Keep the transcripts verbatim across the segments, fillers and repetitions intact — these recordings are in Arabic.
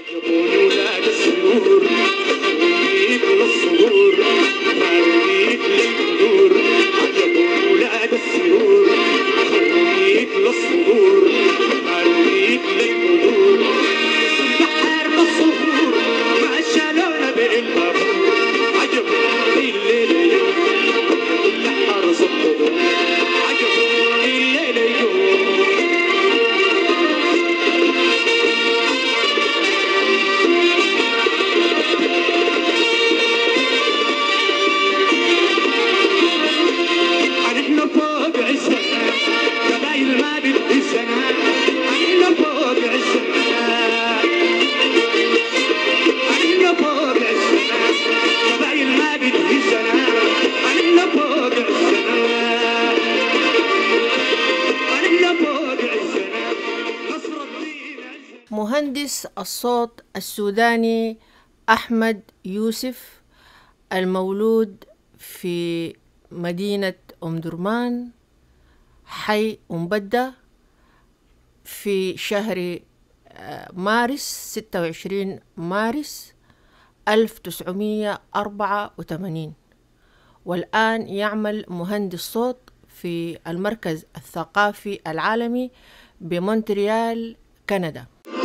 مهندس الصوت السوداني أحمد يوسف، المولود في مدينة أم درمان حي أم بدة في شهر مارس ستة وعشرين مارس ألف وتسعمية وأربعة وثمانين، والآن يعمل مهندس صوت في المركز الثقافي العالمي بمونتريال كندا.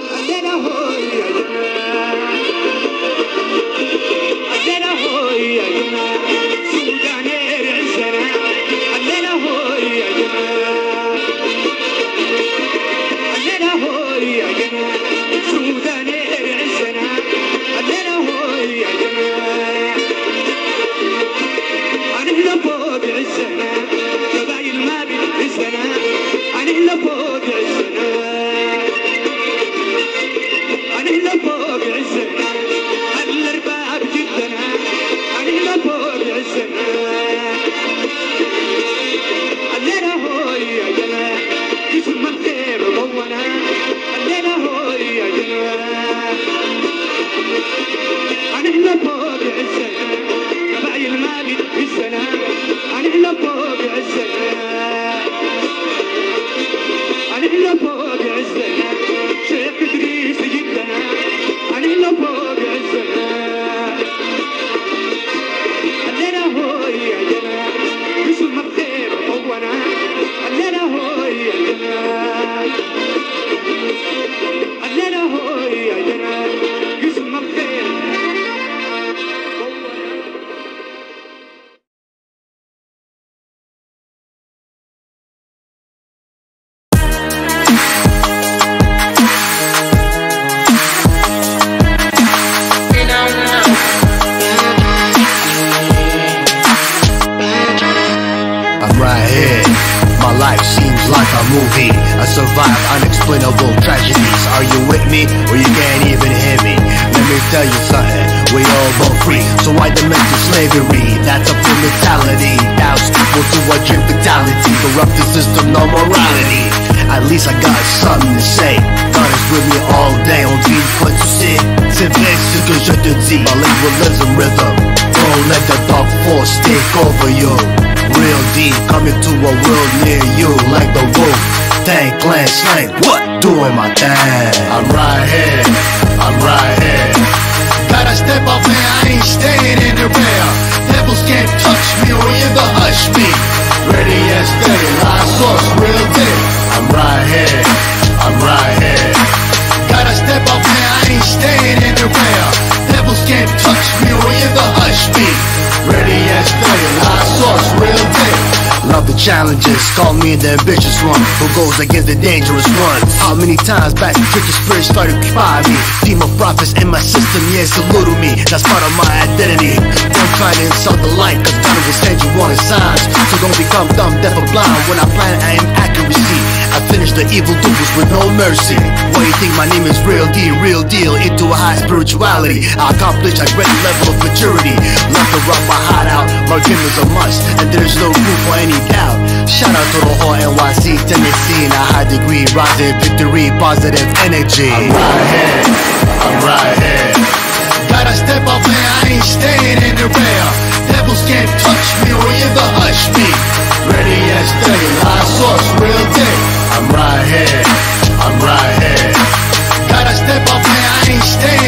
Movie. I survived unexplainable tragedies. Are you with me or you can't even hear me? Let me tell you something, we all born free. So why the mental slavery? That's a full mentality. Douse people to a dream fatality. Corrupt the system, no morality. At least I got something to say. God is with me all day. On beat what you say. C'est vrai ce que je te dis. Bilingualism rhythm. Don't let the dark force take over you. Real deep, coming to a world near you. Like the wolf, tank, clan, slang. What? Doing my thing. I'm right here, I'm right here. Gotta step up man, I ain't staying in the rear. Devils can't touch me or either hush me. Ready and steady, live source, real deal. I'm right here, I'm right here. Gotta step up man, I ain't staying in the rear. Devils can't touch me or either hush me. Ready and steady, live source, real deal. Love the challenges, call me the ambitious one who goes against the dangerous ones. How many times back tricky spirits started to occupy me? Team of prophets in my system, yeah, salute to me. That's part of my identity. Don't try to insult the light, cause God will send you warning signs. So don't become dumb, deaf or blind. When I plan, I aim accuracy. I finish the evil doers with no mercy. Why you think my name is Real D, real deal, into a high spirituality. I accomplish a great level of maturity. Love to rock my heart out, my dream is a must, and there's no room for any doubt. Shout out to the whole N Y C, Tennessee, in a high degree, rising victory, positive energy. I'm right here, I'm right here. Gotta step up man, I ain't staying in the rear. Devils can't touch me or either hush me. Ready and steady, live source, real deal. I'm right here, I'm right here. Gotta step up man, I ain't staying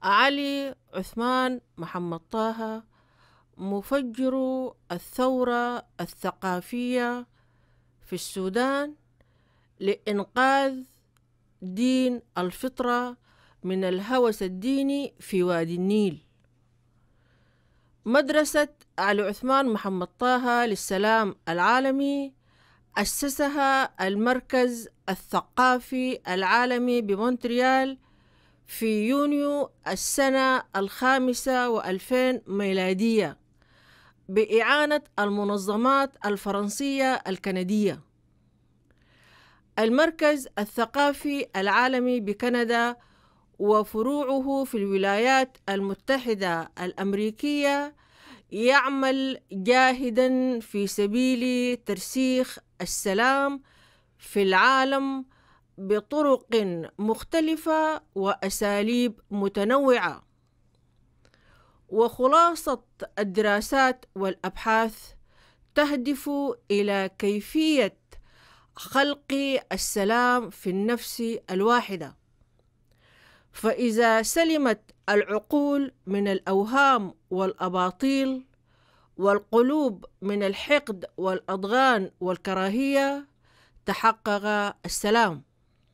علي عثمان محمد طه مفجر الثورة الثقافية في السودان لإنقاذ دين الفطرة من الهوس الديني في وادي النيل. مدرسة علي عثمان محمد طه للسلام العالمي أسسها المركز الثقافي العالمي بمونتريال في يونيو السنة الخامسة والفين ميلادية بإعانة المنظمات الفرنسية الكندية. المركز الثقافي العالمي بكندا وفروعه في الولايات المتحدة الأمريكية يعمل جاهدا في سبيل ترسيخ السلام في العالم بطرق مختلفة وأساليب متنوعة. وخلاصة الدراسات والأبحاث تهدف إلى كيفية خلق السلام في النفس الواحدة. فإذا سلمت العقول من الأوهام والأباطيل والقلوب من الحقد والأضغان والكراهية تحقق السلام.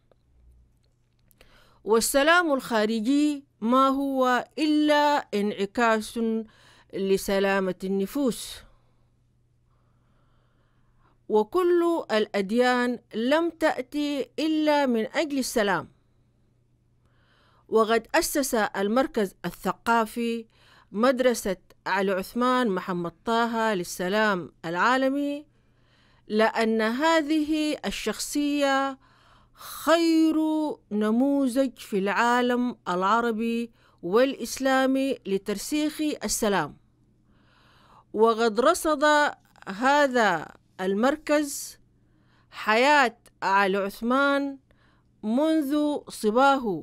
والسلام الخارجي ما هو إلا انعكاس لسلامة النفوس. وكل الأديان لم تأتي إلا من أجل السلام. وقد أسس المركز الثقافي مدرسة علي عثمان محمد طه للسلام العالمي لأن هذه الشخصية خير نموذج في العالم العربي والإسلامي لترسيخ السلام. وقد رصد هذا المركز حياة علي عثمان منذ صباه،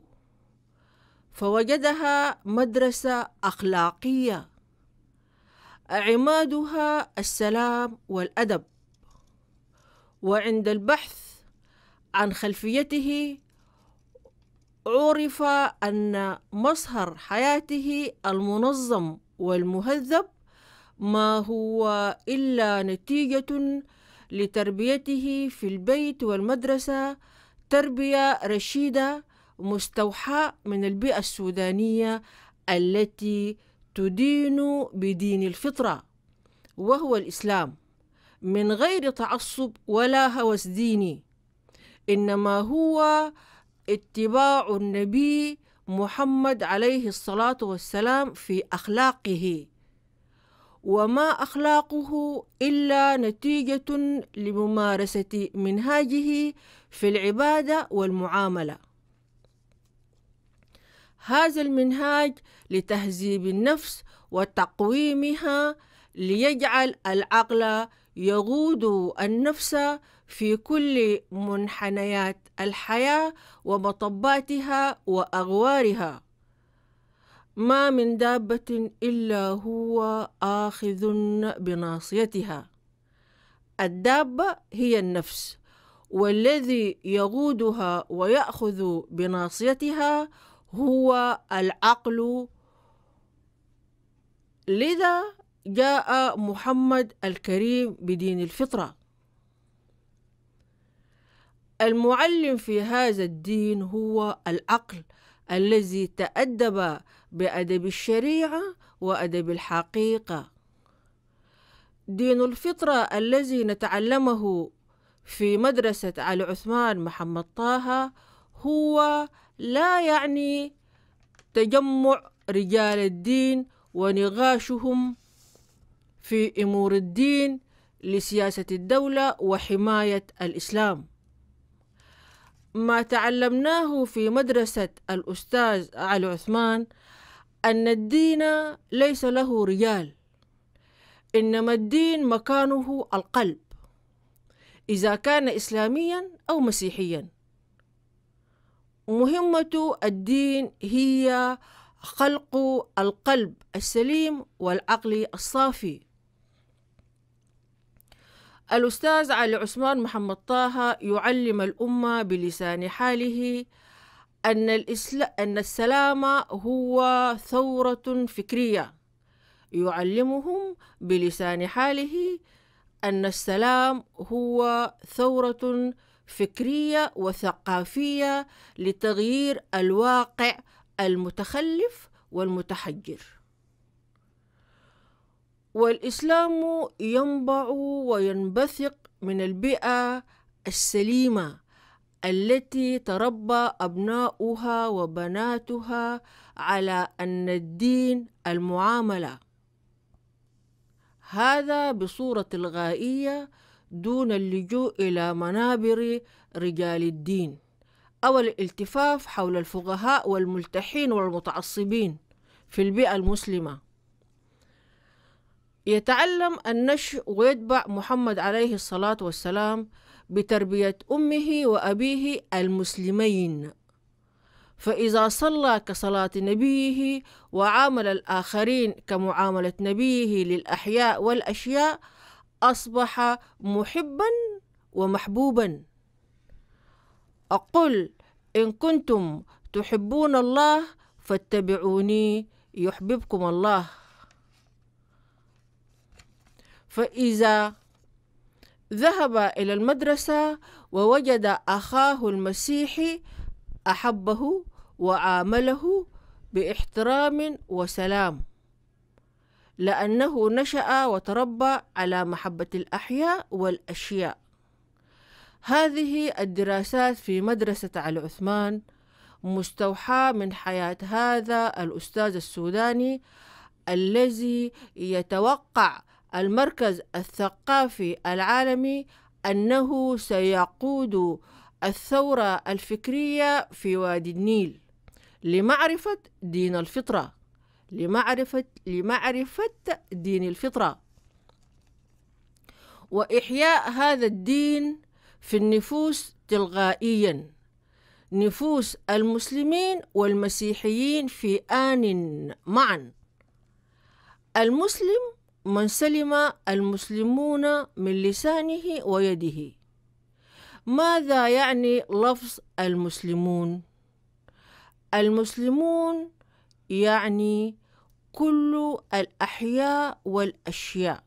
فوجدها مدرسة أخلاقية عمادها السلام والأدب. وعند البحث عن خلفيته عرف أن مصهر حياته المنظم والمهذب ما هو إلا نتيجة لتربيته في البيت والمدرسة تربية رشيدة مستوحاة من البيئة السودانية التي تدين بدين الفطرة وهو الإسلام من غير تعصب ولا هوس ديني، إنما هو اتباع النبي محمد عليه الصلاة والسلام في أخلاقه، وما أخلاقه إلا نتيجة لممارسة منهاجه في العبادة والمعاملة. هذا المنهاج لتهذيب النفس وتقويمها ليجعل العقل يقود النفس في كل منحنيات الحياة ومطباتها وأغوارها. ما من دابة إلا هو آخذ بناصيتها. الدابة هي النفس، والذي يقودها ويأخذ بناصيتها هو العقل. لذا جاء محمد الكريم بدين الفطرة. المعلم في هذا الدين هو العقل الذي تأدب بأدب الشريعة وأدب الحقيقة. دين الفطرة الذي نتعلمه في مدرسة علي عثمان محمد طه هو لا يعني تجمع رجال الدين ونقاشهم في أمور الدين لسياسة الدولة وحماية الإسلام. ما تعلمناه في مدرسة الأستاذ علي عثمان أن الدين ليس له رجال، إنما الدين مكانه القلب، إذا كان إسلاميا أو مسيحيا. مهمة الدين هي خلق القلب السليم والعقل الصافي. الأستاذ علي عثمان محمد طه يعلم الأمة بلسان حاله أن, الإسلا... أن السلام هو ثورة فكرية، يعلمهم بلسان حاله أن السلام هو ثورة فكرية وثقافية لتغيير الواقع المتخلف والمتحجر. والإسلام ينبع وينبثق من البيئة السليمة التي تربى أبناؤها وبناتها على أن الدين المعاملة، هذا بصورة الغائية دون اللجوء إلى منابر رجال الدين أو الالتفاف حول الفقهاء والملتحين والمتعصبين في البيئة المسلمة. يتعلم النشء ويتبع محمد عليه الصلاة والسلام بتربية أمه وأبيه المسلمين، فإذا صلى كصلاة نبيه وعامل الآخرين كمعاملة نبيه للأحياء والأشياء أصبح محبا ومحبوبا. أقول إن كنتم تحبون الله فاتبعوني يحببكم الله. فإذا ذهب إلى المدرسة ووجد أخاه المسيحي أحبه وعامله باحترام وسلام، لأنه نشأ وتربى على محبة الأحياء والأشياء. هذه الدراسات في مدرسة علي عثمان مستوحاة من حياة هذا الأستاذ السوداني الذي يتوقع المركز الثقافي العالمي أنه سيقود الثورة الفكرية في وادي النيل لمعرفة دين الفطرة لمعرفة لمعرفة دين الفطرة وإحياء هذا الدين في النفوس تلقائيا، نفوس المسلمين والمسيحيين في آن معا. المسلم من سلم المسلمون من لسانه ويده. ماذا يعني لفظ المسلمون؟ المسلمون يعني كل الأحياء والأشياء.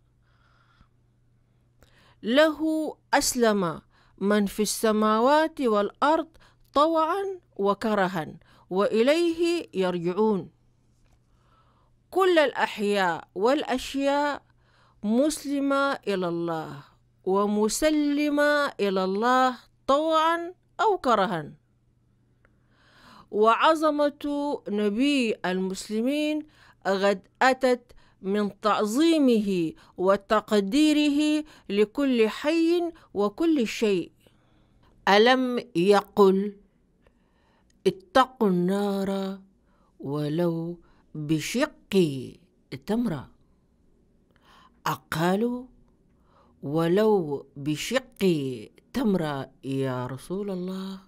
له أسلم من في السماوات والأرض طوعا وكرها وإليه يرجعون. كل الأحياء والأشياء مسلمة إلى الله ومسلمة إلى الله طوعا أو كرها. وعظمة نبي المسلمين قد أتت من تعظيمه وتقديره لكل حي وكل شيء. ألم يقل اتقوا النار ولو بشق تمرة؟ أقالوا ولو بشق تمرة يا رسول الله؟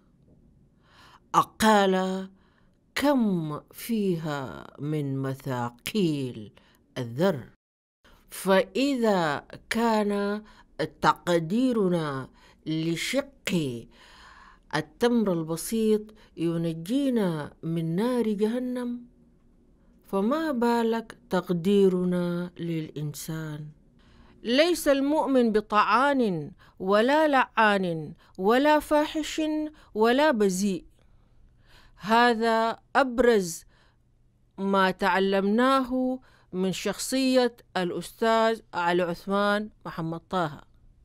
أقال كم فيها من مثاقيل الذر. فإذا كان تقديرنا لشق التمر البسيط ينجينا من نار جهنم، فما بالك تقديرنا للإنسان؟ ليس المؤمن بطعان ولا لعان ولا فاحش ولا بذيء. هذا أبرز ما تعلمناه من شخصية الأستاذ علي عثمان محمد طه.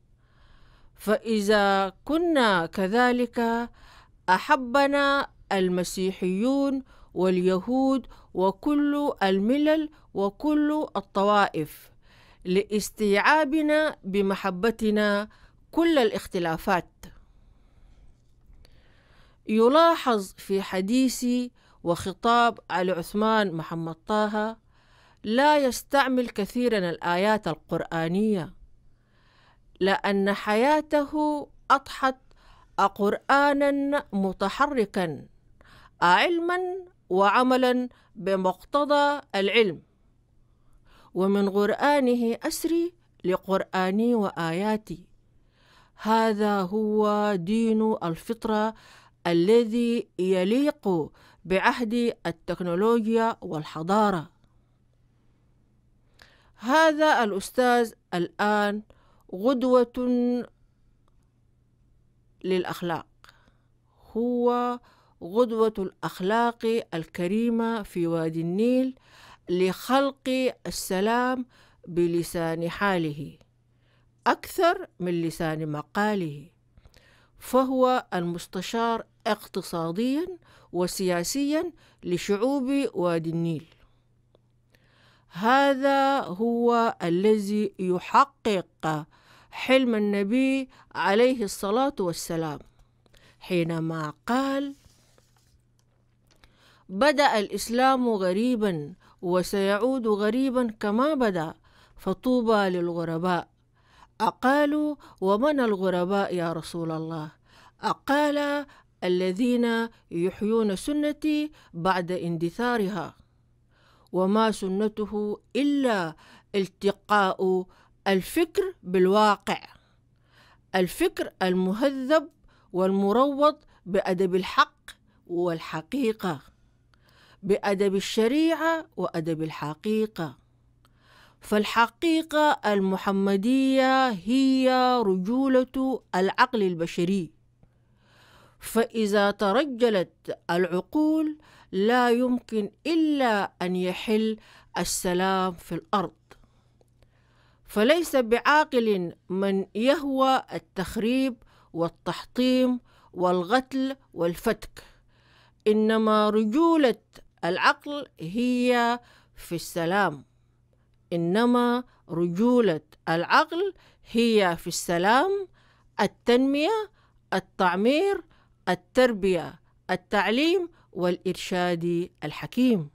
فإذا كنا كذلك أحبنا المسيحيون واليهود وكل الملل وكل الطوائف لاستيعابنا بمحبتنا كل الاختلافات. يلاحظ في حديثي وخطاب علي عثمان محمد طه لا يستعمل كثيرا الآيات القرآنية، لأن حياته أضحت قرآنا متحركا علما وعملا بمقتضى العلم. ومن قرآنه أسري لقرآني وآياتي. هذا هو دين الفطرة الذي يليق بعهد التكنولوجيا والحضارة. هذا الأستاذ الآن غدوة للأخلاق، هو غدوة الأخلاق الكريمة في وادي النيل لخلق السلام بلسان حاله أكثر من لسان مقاله، فهو المستشار اقتصاديا وسياسيا لشعوب وادي النيل. هذا هو الذي يحقق حلم النبي عليه الصلاة والسلام حينما قال: بدأ الإسلام غريبا وسيعود غريبا كما بدأ، فطوبى للغرباء. أقالوا: ومن الغرباء يا رسول الله؟ أقال: الذين يحيون سنتي بعد اندثارها، وما سنته إلا التقاء الفكر بالواقع، الفكر المهذب والمروض بأدب الحق والحقيقة، بأدب الشريعة وأدب الحقيقة. فالحقيقة المحمدية هي رجولة العقل البشري، فإذا ترجلت العقول لا يمكن إلا أن يحل السلام في الأرض. فليس بعاقل من يهوى التخريب والتحطيم والقتل والفتك، إنما رجولة العقل هي في السلام، إنما رجولة العقل هي في السلام، التنمية، التعمير، التربية، التعليم والإرشاد الحكيم.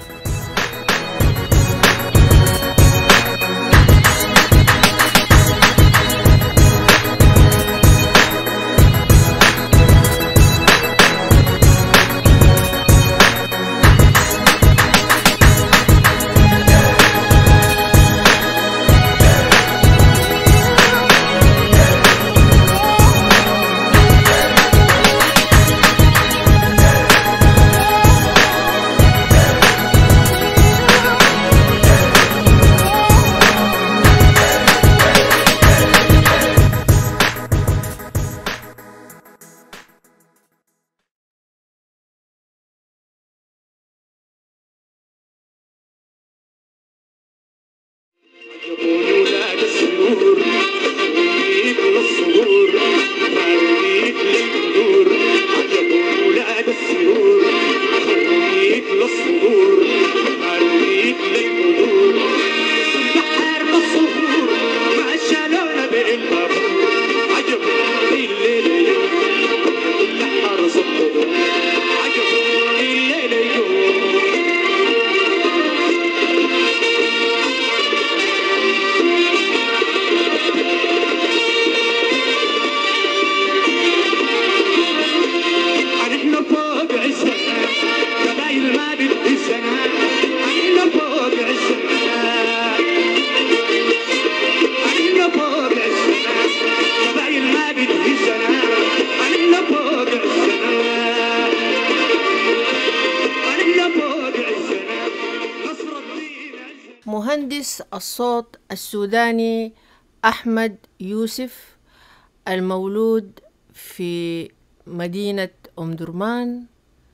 مهندس الصوت السوداني أحمد يوسف، المولود في مدينة أم درمان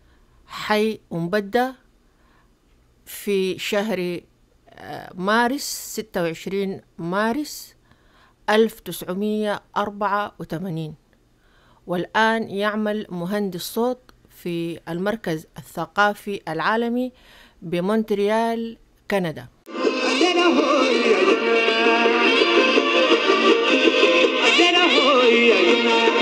حي أم بدة في شهر مارس ستة وعشرين مارس ألف وتسعمائة وأربعة وثمانين، والآن يعمل مهندس صوت في المركز الثقافي العالمي بمونتريال كندا. I